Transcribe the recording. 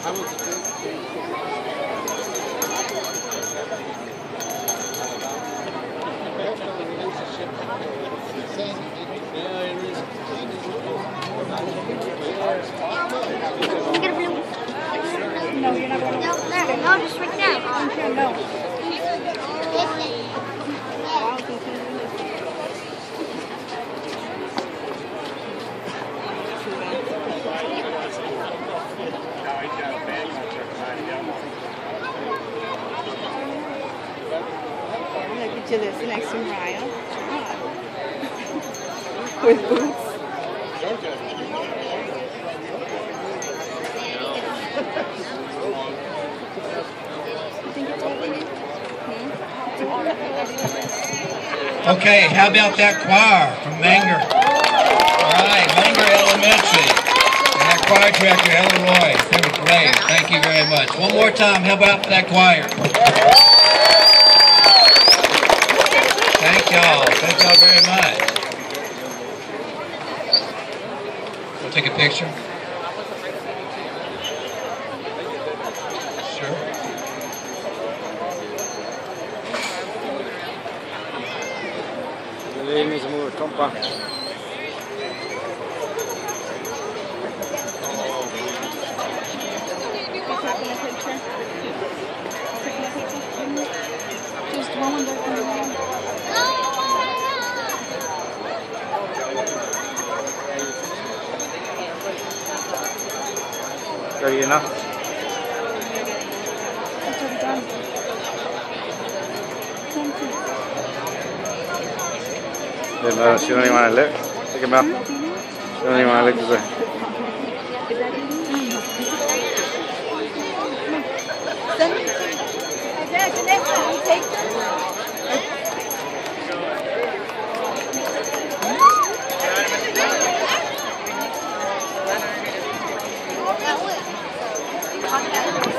No, you're not going to. No, there. No, just right there. No. Look at you listening next to Mariah. With boots. Okay, how about that choir from Manger? All right, Manger Elementary. And that choir director, Ellen Roy. They were great. Thank you very much. One more time, how about that choir? Thank y'all. Thank y'all very much. We'll take a picture. Sure. Det är ingen som har kompa. Just one there from the wall. Ska du gärna? Si non rimane lì, perché se non rimane lì così. Okay.